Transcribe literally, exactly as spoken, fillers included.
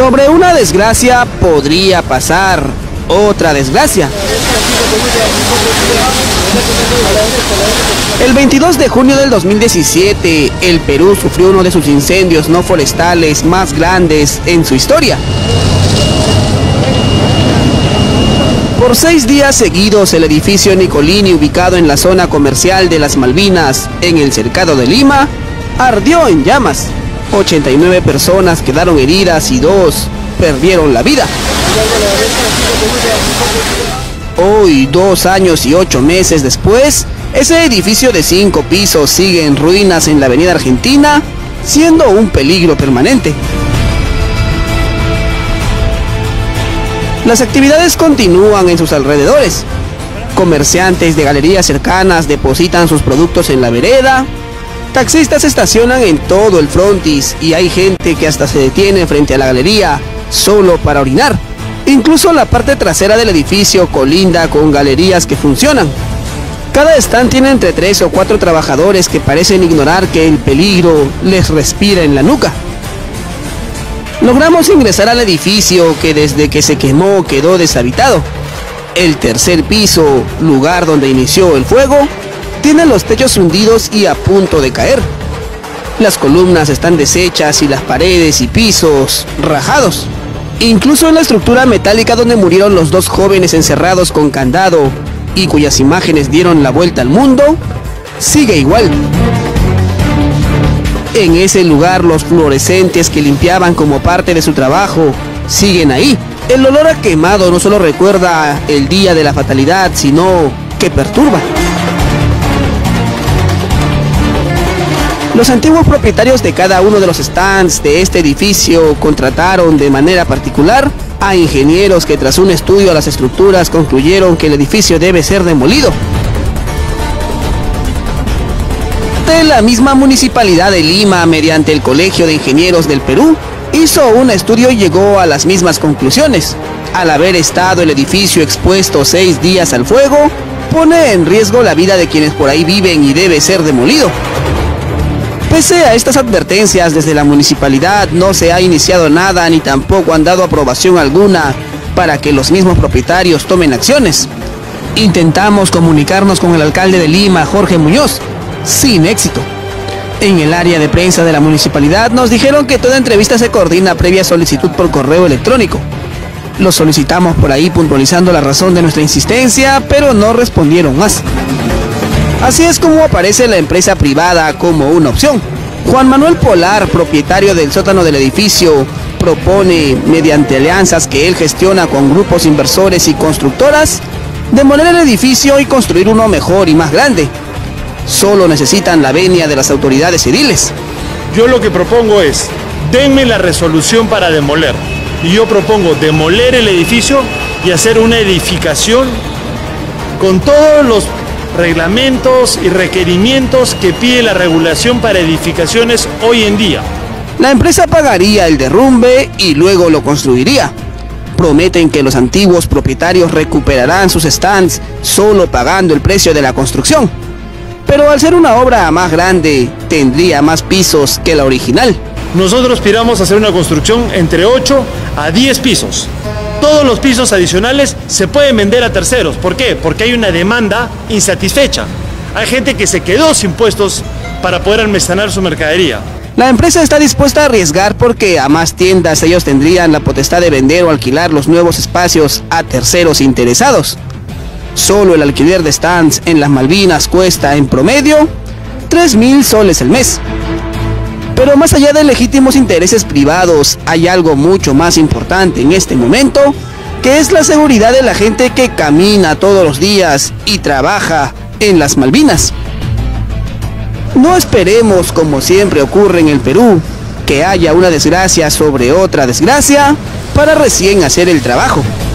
Sobre una desgracia podría pasar otra desgracia. El veintidós de junio del dos mil diecisiete, el Perú sufrió uno de sus incendios no forestales más grandes en su historia. Por seis días seguidos, el edificio Nicolini, ubicado en la zona comercial de Las Malvinas, en el cercado de Lima, ardió en llamas. ochenta y nueve personas quedaron heridas y dos perdieron la vida. Hoy, dos años y ocho meses después, ese edificio de cinco pisos sigue en ruinas en la avenida Argentina, siendo un peligro permanente. Las actividades continúan en sus alrededores. Comerciantes de galerías cercanas depositan sus productos en la vereda, taxistas estacionan en todo el frontis y hay gente que hasta se detiene frente a la galería solo para orinar. Incluso la parte trasera del edificio colinda con galerías que funcionan. Cada stand tiene entre tres o cuatro trabajadores que parecen ignorar que el peligro les respira en la nuca. Logramos ingresar al edificio que desde que se quemó quedó deshabitado. El tercer piso, lugar donde inició el fuego, tiene los techos hundidos y a punto de caer. Las columnas están deshechas y las paredes y pisos rajados. Incluso en la estructura metálica donde murieron los dos jóvenes encerrados con candado y cuyas imágenes dieron la vuelta al mundo, sigue igual. En ese lugar los fluorescentes que limpiaban como parte de su trabajo siguen ahí. El olor a quemado no solo recuerda el día de la fatalidad, sino que perturba. Los antiguos propietarios de cada uno de los stands de este edificio contrataron de manera particular a ingenieros que tras un estudio a las estructuras concluyeron que el edificio debe ser demolido. La misma Municipalidad de Lima, mediante el Colegio de Ingenieros del Perú, hizo un estudio y llegó a las mismas conclusiones. Al haber estado el edificio expuesto seis días al fuego, pone en riesgo la vida de quienes por ahí viven y debe ser demolido. Pese a estas advertencias, desde la municipalidad no se ha iniciado nada ni tampoco han dado aprobación alguna para que los mismos propietarios tomen acciones. Intentamos comunicarnos con el alcalde de Lima, Jorge Muñoz, sin éxito. En el área de prensa de la municipalidad nos dijeron que toda entrevista se coordina previa solicitud por correo electrónico. Lo solicitamos por ahí puntualizando la razón de nuestra insistencia, pero no respondieron más. Así es como aparece la empresa privada como una opción. Juan Manuel Polar, propietario del sótano del edificio, propone, mediante alianzas que él gestiona con grupos inversores y constructoras, demoler el edificio y construir uno mejor y más grande. Solo necesitan la venia de las autoridades civiles. Yo lo que propongo es, denme la resolución para demoler. Y yo propongo demoler el edificio y hacer una edificación con todos los reglamentos y requerimientos que pide la regulación para edificaciones hoy en día. La empresa pagaría el derrumbe y luego lo construiría. Prometen que los antiguos propietarios recuperarán sus stands solo pagando el precio de la construcción. Pero al ser una obra más grande, tendría más pisos que la original. Nosotros aspiramos a hacer una construcción entre ocho a diez pisos. Todos los pisos adicionales se pueden vender a terceros. ¿Por qué? Porque hay una demanda insatisfecha. Hay gente que se quedó sin puestos para poder almacenar su mercadería. La empresa está dispuesta a arriesgar porque a más tiendas ellos tendrían la potestad de vender o alquilar los nuevos espacios a terceros interesados. Solo el alquiler de stands en Las Malvinas cuesta en promedio tres mil soles al mes. Pero más allá de legítimos intereses privados, hay algo mucho más importante en este momento, que es la seguridad de la gente que camina todos los días y trabaja en Las Malvinas. No esperemos, como siempre ocurre en el Perú, que haya una desgracia sobre otra desgracia para recién hacer el trabajo.